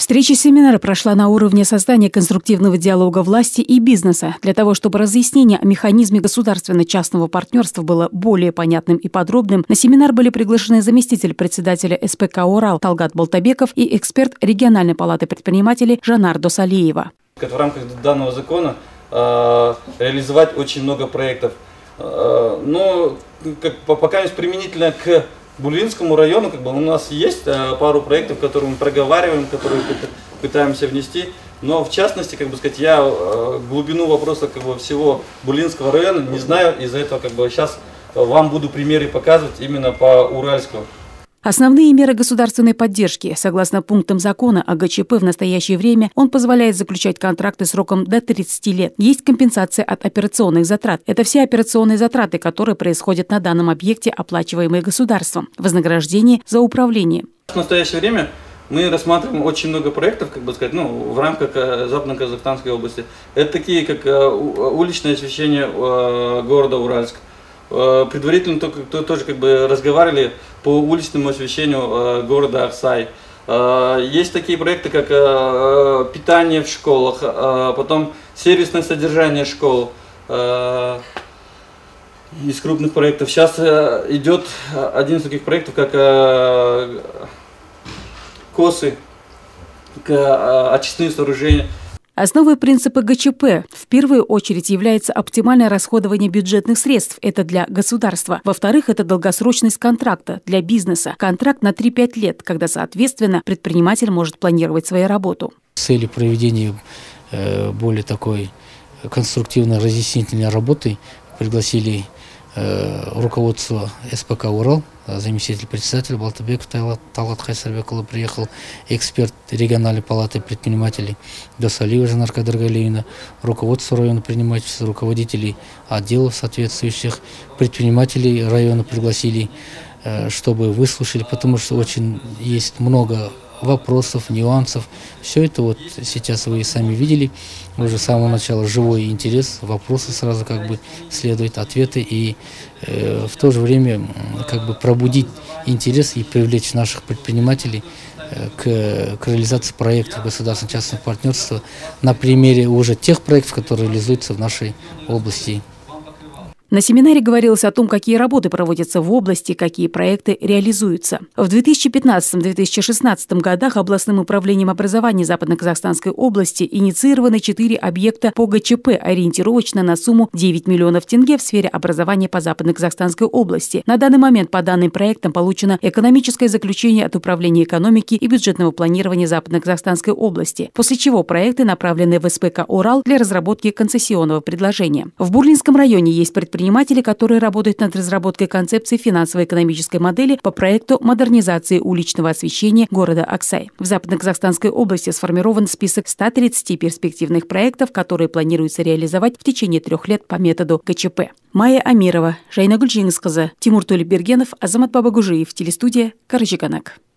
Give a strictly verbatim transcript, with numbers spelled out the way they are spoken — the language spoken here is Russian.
Встреча-семинар прошла на уровне создания конструктивного диалога власти и бизнеса для того, чтобы разъяснение о механизме государственно-частного партнерства было более понятным и подробным. На семинар были приглашены заместитель председателя эс пэ ка «Урал» Талгат Балтабеков и эксперт региональной палаты предпринимателей Жанар Досалиева. В рамках данного закона э, реализовать очень много проектов, э, но как, пока есть применительно к Булинскому району, как бы у нас есть э, пару проектов, которые мы проговариваем, которые пытаемся внести, но в частности, как бы сказать, я э, глубину вопроса как бы всего Булинского района не знаю, из-за этого как бы сейчас вам буду примеры показывать именно по Уральску. Основные меры государственной поддержки. Согласно пунктам закона о гэ че пэ в настоящее время он позволяет заключать контракты сроком до тридцати лет. Есть компенсация от операционных затрат. Это все операционные затраты, которые происходят на данном объекте, оплачиваемые государством. Вознаграждение за управление. В настоящее время мы рассматриваем очень много проектов, как бы сказать, ну, в рамках Западно-Казахстанской области. Это такие, как уличное освещение города Уральск. Предварительно только, тоже как бы разговаривали по уличному освещению города Аксай. Есть такие проекты, как питание в школах, потом сервисное содержание школ. Из крупных проектов сейчас идет один из таких проектов, как косы, очистные сооружения. Основой принципа гэ че пэ в первую очередь является оптимальное расходование бюджетных средств. Это для государства. Во-вторых, это долгосрочность контракта для бизнеса. Контракт на три-пять лет, когда, соответственно, предприниматель может планировать свою работу. С целью проведения э, более такой конструктивной разъяснительной работы пригласили э, руководство эс пэ ка «Урал», заместитель председателя Балтабеков Талгат Хайсарбекұлы приехал, эксперт региональной палаты предпринимателей Досалиева Жанар Кадыргалиевна, руководство района предпринимательства, руководителей отделов соответствующих, предпринимателей района пригласили, чтобы выслушали, потому что очень есть много вопросов, нюансов. Все это вот сейчас вы сами видели, уже с самого начала живой интерес, вопросы сразу как бы следуют, ответы, и э, в то же время как бы пробудить интерес и привлечь наших предпринимателей э, к, к реализации проектов государственно-частного партнерства на примере уже тех проектов, которые реализуются в нашей области. На семинаре говорилось о том, какие работы проводятся в области, какие проекты реализуются. В две тысячи пятнадцатом — две тысячи шестнадцатом годах областным управлением образования Западно-Казахстанской области инициированы четыре объекта по гэ че пэ, ориентировочно на сумму девять миллионов тенге в сфере образования по Западно-Казахстанской области. На данный момент по данным проектам получено экономическое заключение от Управления экономики и бюджетного планирования Западно-Казахстанской области, после чего проекты направлены в эс пэ ка «Урал» для разработки концессионного предложения. В Бурлинском районе есть предприятия, предприниматели, которые работают над разработкой концепции финансово-экономической модели по проекту модернизации уличного освещения города Аксай. В Западно-Казахстанской области сформирован список ста тридцати перспективных проектов, которые планируется реализовать в течение трех лет по методу гэ че пэ. Майя Амирова, Жайнагуль Жеңісқызы, Тимур Толибергенов, Азамат Бабагужиев, телестудия Карачаганак.